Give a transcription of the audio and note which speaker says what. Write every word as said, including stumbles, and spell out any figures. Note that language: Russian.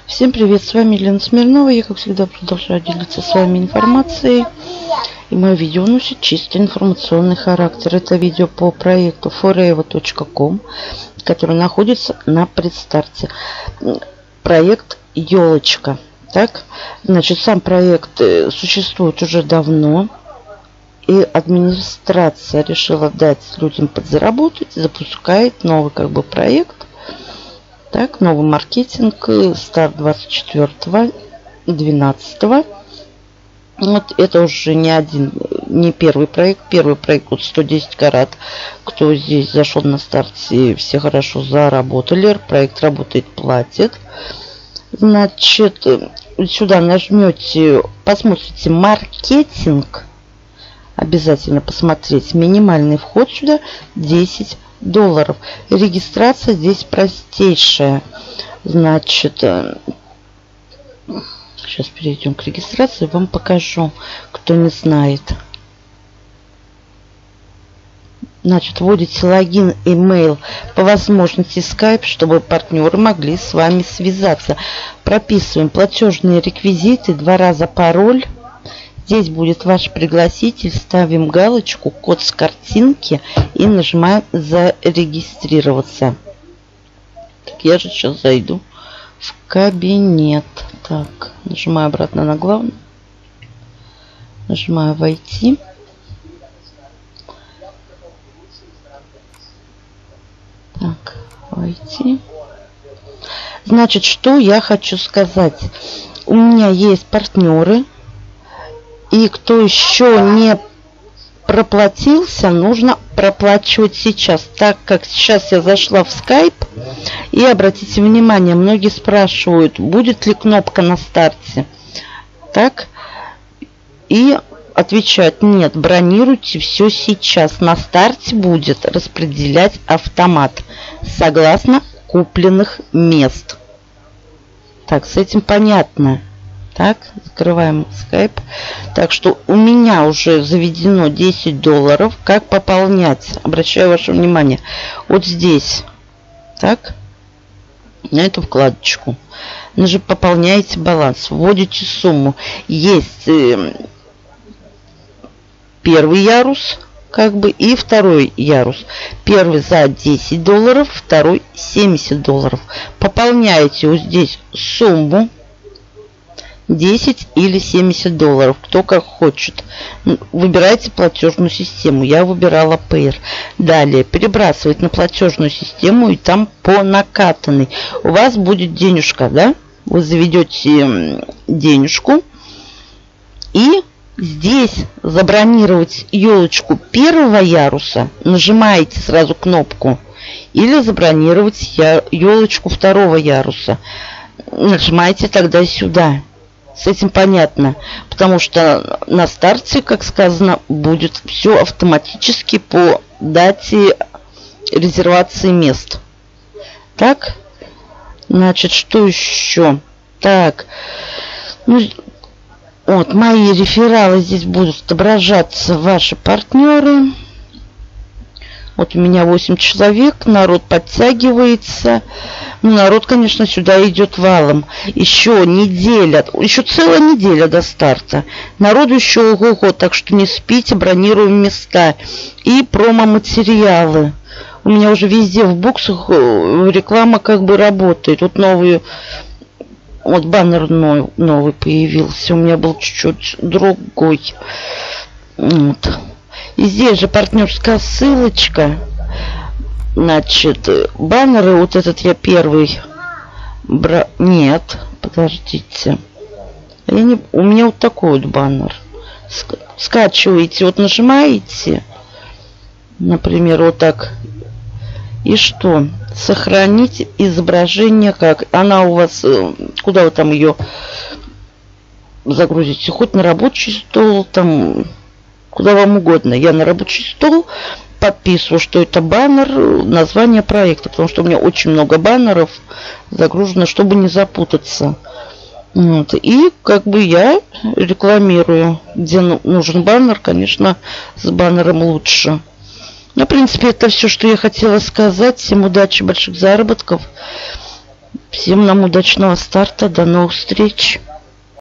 Speaker 1: Всем привет, с вами Елена Смирнова. Я, как всегда, продолжаю делиться с вами информацией. И мое видео носит чисто информационный характер. Это видео по проекту форева точка ком, который находится на предстарте. Проект «Елочка». Так, значит, сам проект существует уже давно. И администрация решила дать людям подзаработать, запускает новый как бы проект. Так, новый маркетинг, старт двадцать четвёртого двенадцатого. Вот это уже не один, не первый проект. Первый проект вот сто десять карат. Кто здесь зашел на старте, все хорошо заработали. Проект работает, платит. Значит, сюда нажмете, посмотрите маркетинг. Обязательно посмотреть. Минимальный вход сюда десять долларов. Регистрация здесь простейшая. Значит, сейчас перейдем к регистрации. Вам покажу, кто не знает. Значит, вводите логин, имейл, по возможности Skype, чтобы партнеры могли с вами связаться. Прописываем платежные реквизиты, два раза пароль. Здесь будет ваш пригласитель. Ставим галочку, код с картинки и нажимаем зарегистрироваться. Так, я же сейчас зайду в кабинет. Так, нажимаю обратно на главное. Нажимаю войти. Так, войти. Значит, что я хочу сказать. У меня есть партнеры. И кто еще не проплатился, нужно проплачивать сейчас. Так как сейчас я зашла в Skype. И обратите внимание, многие спрашивают, будет ли кнопка на старте. Так. И отвечают, нет, бронируйте все сейчас. На старте будет распределять автомат. Согласно купленных мест. Так, с этим понятно. Так, закрываем Skype. Так что у меня уже заведено десять долларов. Как пополнять? Обращаю ваше внимание. Вот здесь. Так. На эту вкладочку. Нажимаете, пополняете баланс. Вводите сумму. Есть э, первый ярус. Как бы и второй ярус. Первый за десять долларов. Второй семьдесят долларов. Пополняете вот здесь сумму. десять или семьдесят долларов. Кто как хочет. Выбирайте платежную систему. Я выбирала Payeer. Далее перебрасывать на платежную систему. И там по накатанной. У вас будет денежка, да? Вы заведете денежку. И здесь забронировать елочку первого яруса. Нажимаете сразу кнопку. Или забронировать елочку второго яруса. Нажимаете тогда сюда. С этим понятно, потому что на старте, как сказано, будет все автоматически по дате резервации мест. Так, значит, что еще? Так, ну, вот мои рефералы здесь будут отображаться, ваши партнеры. Вот у меня восемь человек, народ подтягивается. Ну, народ, конечно, сюда идет валом. Еще неделя, еще целая неделя до старта. Народу еще ого-го, так что не спите, бронируем места. И промо-материалы. У меня уже везде в боксах реклама как бы работает. Вот новый, вот баннер новый появился. У меня был чуть-чуть другой. Вот. И здесь же партнерская ссылочка. Значит, баннеры, вот этот я первый бра... Нет, подождите. Я не... У меня вот такой вот баннер. Ска... Скачиваете, вот нажимаете. Например, вот так. И что? Сохранить изображение как? Она у вас... Куда вы там ее загрузите? Хоть на рабочий стол, там... Куда вам угодно. Я на рабочий стол подписываю, что это баннер, название проекта. Потому что у меня очень много баннеров загружено, чтобы не запутаться. Вот. И как бы я рекламирую, где нужен баннер. Конечно, с баннером лучше. Ну, в принципе, это все, что я хотела сказать. Всем удачи, больших заработков. Всем нам удачного старта. До новых встреч.